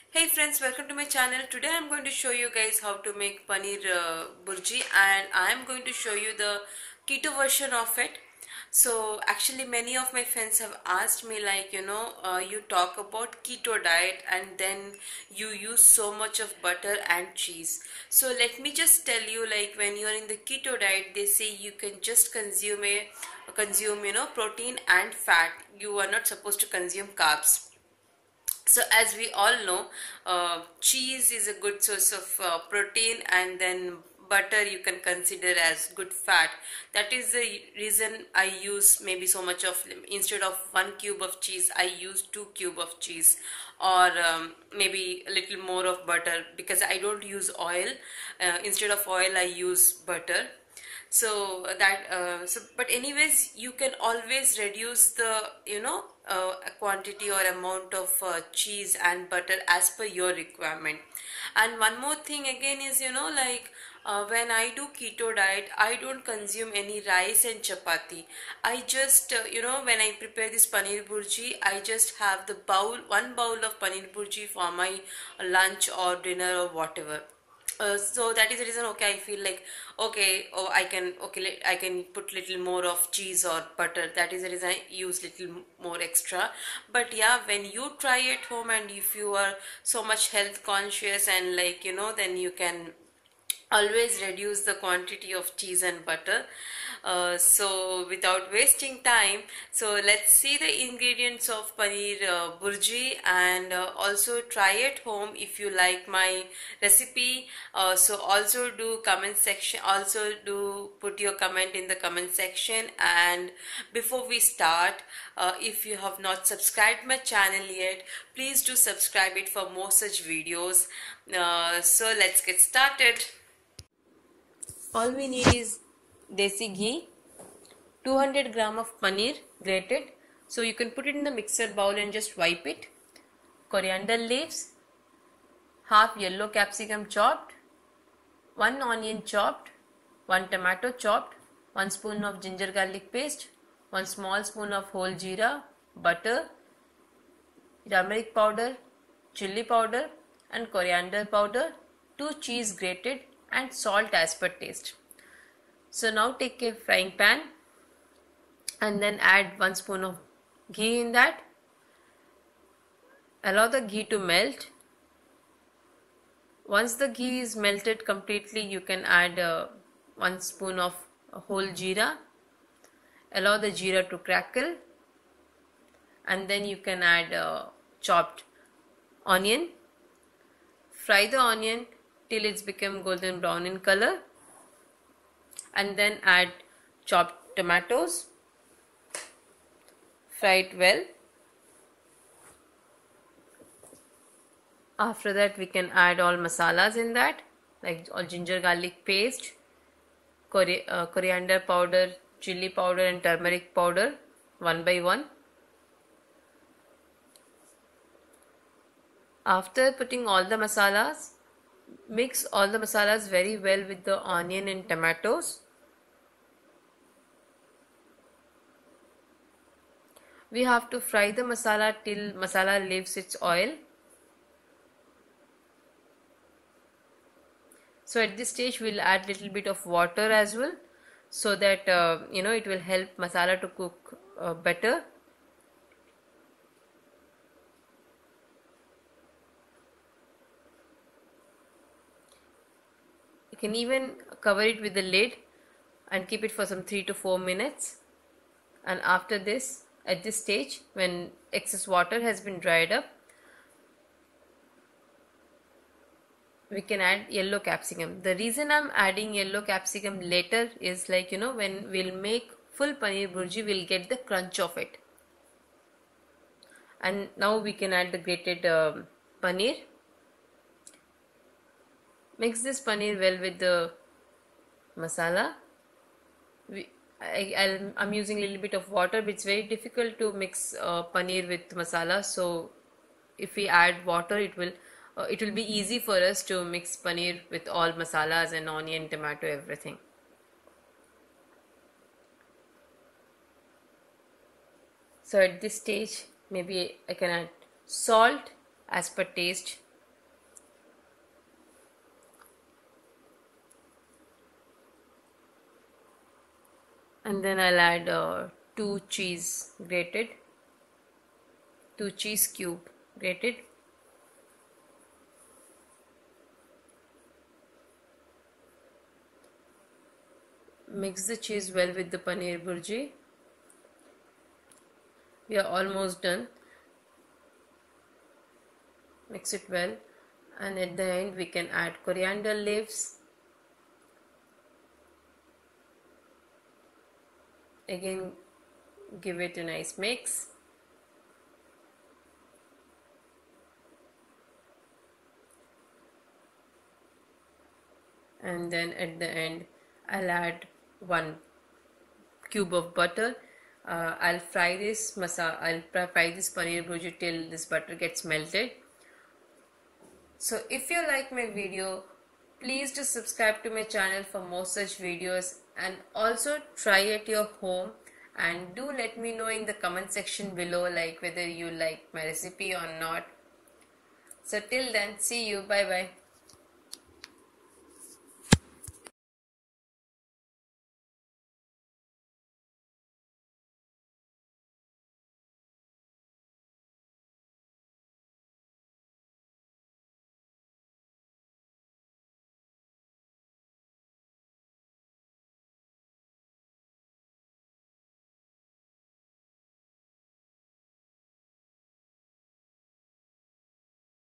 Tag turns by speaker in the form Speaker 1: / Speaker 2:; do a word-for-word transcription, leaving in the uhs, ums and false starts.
Speaker 1: Hey friends, welcome to my channel. Today I'm going to show you guys how to make Paneer uh, Burji, and I'm going to show you the keto version of it. So actually many of my friends have asked me, like, you know, uh, you talk about keto diet and then you use so much of butter and cheese. So let me just tell you, like, when you're in the keto diet, they say you can just consume a consume, you know, protein and fat. You are not supposed to consume carbs. So as we all know, uh, cheese is a good source of uh, protein, and then butter you can consider as good fat. That is the reason I use maybe so much of, instead of one cube of cheese, I use two cube of cheese, or um, maybe a little more of butter, because I don't use oil. Uh, instead of oil I use butter. So that uh, so but anyways, you can always reduce the, you know, uh, quantity or amount of uh, cheese and butter as per your requirement. And one more thing again is, you know, like, uh, when I do keto diet, I don't consume any rice and chapati. I just, uh, you know, when I prepare this paneer burji, I just have the bowl one bowl of paneer burji for my lunch or dinner or whatever. Uh, so that is the reason, okay, I feel like, okay, oh, I can, okay, let- I can put little more of cheese or butter. That is the reason I use little more extra. But yeah, when you try at home, and if you are so much health conscious, and, like, you know, then you can always reduce the quantity of cheese and butter. Uh, so without wasting time, so let's see the ingredients of paneer uh, burji, and uh, also try at home if you like my recipe. Uh, so also do comment section, also do put your comment in the comment section. And before we start, uh, if you have not subscribed my channel yet, please do subscribe it for more such videos. Uh, so let's get started. All we need is desi ghee, two hundred gram of paneer grated. So you can put it in the mixer bowl and just wipe it. Coriander leaves, half yellow capsicum chopped, one onion chopped, one tomato chopped, one spoon of ginger garlic paste, one small spoon of whole jeera, butter, turmeric powder, chili powder and coriander powder, two cheese grated, and salt as per taste. So now take a frying pan and then add one spoon of ghee in that. Allow the ghee to melt. Once the ghee is melted completely, you can add uh, one spoon of whole jeera. Allow the jeera to crackle, and then you can add uh, chopped onion. Fry the onion till it's become golden brown in color, and then add chopped tomatoes. Fry it well. After that, we can add all masalas in that, like all ginger garlic paste, cori uh, coriander powder, chili powder and turmeric powder, one by one. After putting all the masalas, mix all the masalas very well with the onion and tomatoes. We have to fry the masala till masala leaves its oil. So at this stage we'll add little bit of water as well, so that uh, you know, it will help masala to cook uh, better. You can even cover it with the lid and keep it for some three to four minutes. And after this, at this stage, when excess water has been dried up, we can add yellow capsicum. The reason I'm adding yellow capsicum later is, like, you know, when we'll make full paneer burji, we'll get the crunch of it. And now we can add the grated um, paneer. Mix this paneer well with the masala. We, I, I'll, I'm using a little bit of water, but it's very difficult to mix uh, paneer with masala. So if we add water, it will uh, it will be easy for us to mix paneer with all masalas and onion, tomato, everything. So at this stage, maybe I can add salt as per taste, And then I'll add uh, two cheese grated, two cheese cube grated. Mix the cheese well with the paneer burji. We are almost done. Mix it well, and at the end we can add coriander leaves. Again, give it a nice mix. And then at the end I'll add one cube of butter. uh, I'll fry this masala I'll fry this paneer burji till this butter gets melted. So if you like my video, please do subscribe to my channel for more such videos, and also try at your home, and do let me know in the comment section below like whether you like my recipe or not. So till then, see you, bye bye.